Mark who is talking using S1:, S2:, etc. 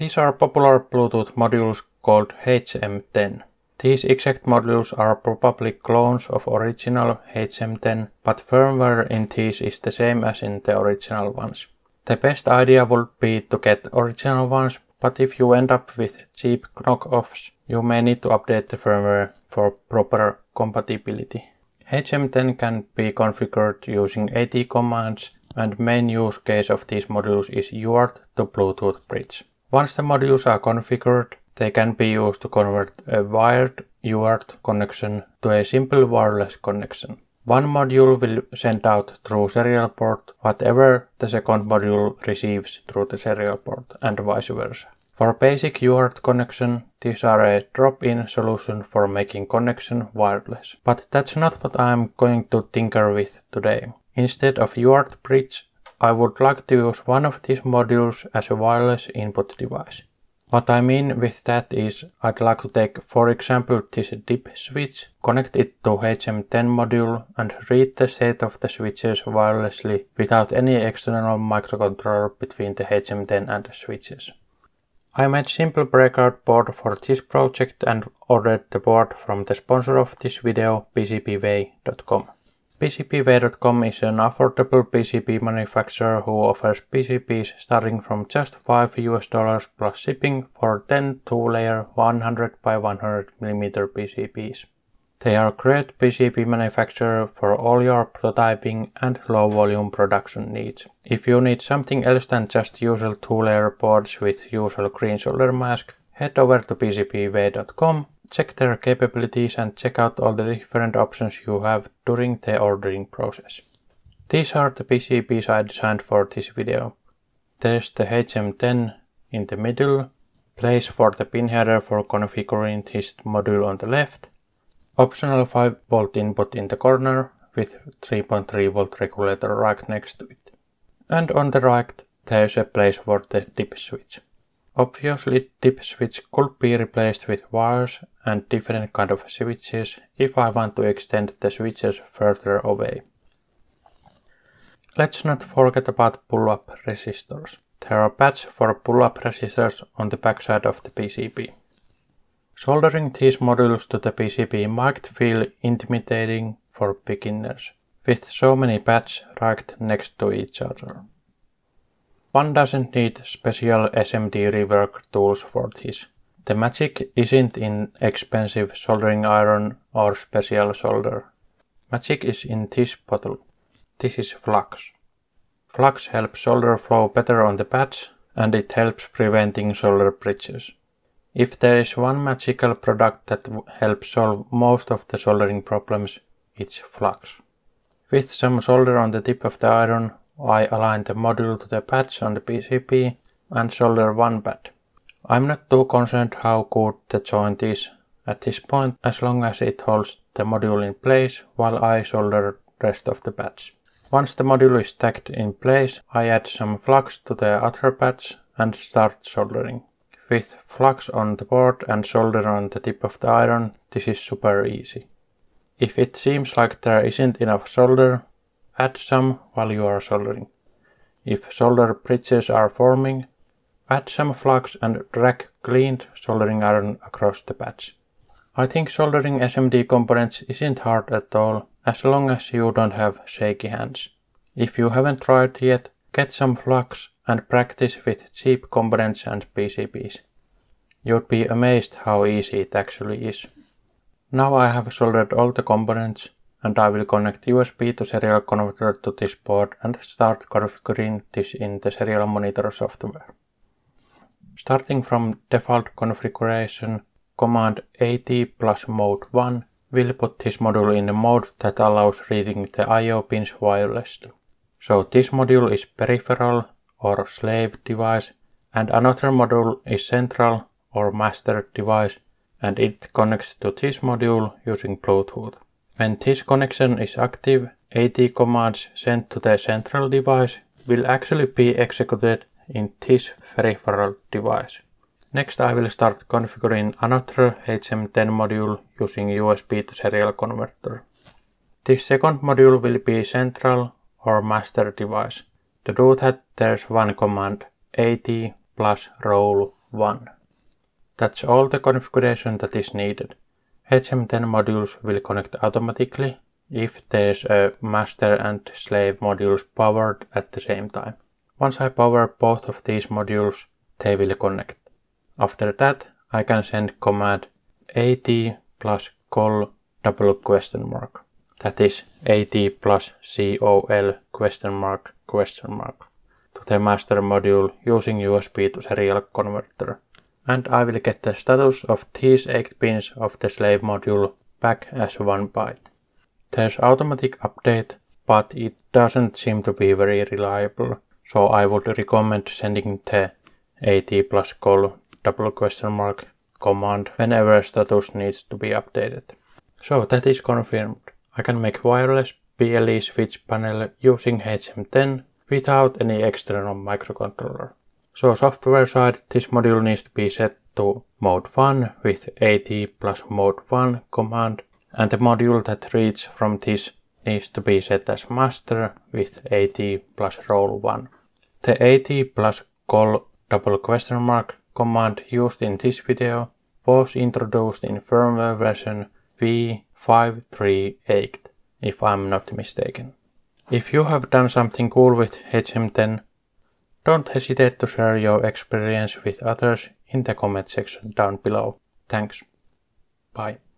S1: These are popular Bluetooth modules called HM10. These exact modules are probably clones of original HM10, but firmware in these is the same as in the original ones. The best idea would be to get original ones, but if you end up with cheap knockoffs, you may need to update the firmware for proper compatibility. HM10 can be configured using AT commands, and main use case of these modules is UART to Bluetooth bridge. Once the modules are configured, they can be used to convert a wired UART connection to a simple wireless connection. One module will send out through serial port whatever the second module receives through the serial port, and vice versa. For basic UART connection, these are a drop-in solution for making connection wireless. But that's not what I'm going to tinker with today. Instead of UART bridge, I would like to use one of these modules as a wireless input device. What I mean with that is I'd like to take, for example, this dip switch, connect it to HM10 module and read the state of the switches wirelessly without any external microcontroller between the HM10 and the switches. I made simple breakout board for this project and ordered the board from the sponsor of this video, PCBWay.com. PCBWay.com is an affordable PCB manufacturer who offers PCBs starting from just $5 plus shipping for 10 2-layer 100 by 100 mm PCBs. They are a great PCB manufacturer for all your prototyping and low volume production needs. If you need something else than just usual 2-layer boards with usual green solder mask, head over to PCBWay.com. Check their capabilities and check out all the different options you have during the ordering process. These are the PCBs I designed for this video. There's the HM10 in the middle, place for the pin header for configuring this module on the left, optional 5V input in the corner with 3.3V regulator right next to it. And on the right there's a place for the dip switch. Obviously, dip switch could be replaced with wires and different kind of switches if I want to extend the switches further away. Let's not forget about pull-up resistors. There are pads for pull-up resistors on the backside of the PCB. Soldering these modules to the PCB might feel intimidating for beginners, with so many pads right next to each other. One doesn't need special SMD rework tools for this. The magic isn't in expensive soldering iron or special solder. Magic is in this bottle. This is flux. Flux helps solder flow better on the pads, and it helps preventing solder bridges. If there is one magical product that helps solve most of the soldering problems, it's flux. With some solder on the tip of the iron, I align the module to the pads on the PCB and solder one pad. I'm not too concerned how good the joint is at this point, as long as it holds the module in place while I solder the rest of the pads. Once the module is stacked in place, I add some flux to the other pads and start soldering. With flux on the board and solder on the tip of the iron, this is super easy. If it seems like there isn't enough solder, add some while you are soldering. If solder bridges are forming, add some flux and drag cleaned soldering iron across the pads. I think soldering SMD components isn't hard at all, as long as you don't have shaky hands. If you haven't tried yet, get some flux and practice with cheap components and PCBs. You'd be amazed how easy it actually is. Now I have soldered all the components, and I will connect USB to serial converter to this board and start configuring this in the serial monitor software. Starting from default configuration, command AT plus mode 1 will put this module in a mode that allows reading the I/O pins wirelessly. So this module is peripheral or slave device, and another module is central or master device, and it connects to this module using Bluetooth. When this connection is active, AT commands sent to the central device will actually be executed in this peripheral device. Next I will start configuring another HM10 module using USB to serial converter. This second module will be central or master device. To do that there's one command, AT plus roll 1. That's all the configuration that is needed. HM10 modules will connect automatically if there's a master and slave modules powered at the same time. Once I power both of these modules, they will connect. After that, I can send command AT+COL ? That is AT+COL ? to the master module using USB to serial converter. And I will get the status of these 8 pins of the slave module back as 1 byte. There's automatic update, but it doesn't seem to be very reliable, so I would recommend sending the AT+COL ? command whenever status needs to be updated. So that is confirmed. I can make wireless BLE switch panel using HM10 without any external microcontroller. So software side, this module needs to be set to mode 1 with AT+mode1 command, and the module that reads from this needs to be set as master with AT+role1. The AT+COL ? command used in this video was introduced in firmware version v538, if I'm not mistaken. If you have done something cool with HM10, don't hesitate to share your experience with others in the comment section down below. Thanks. Bye.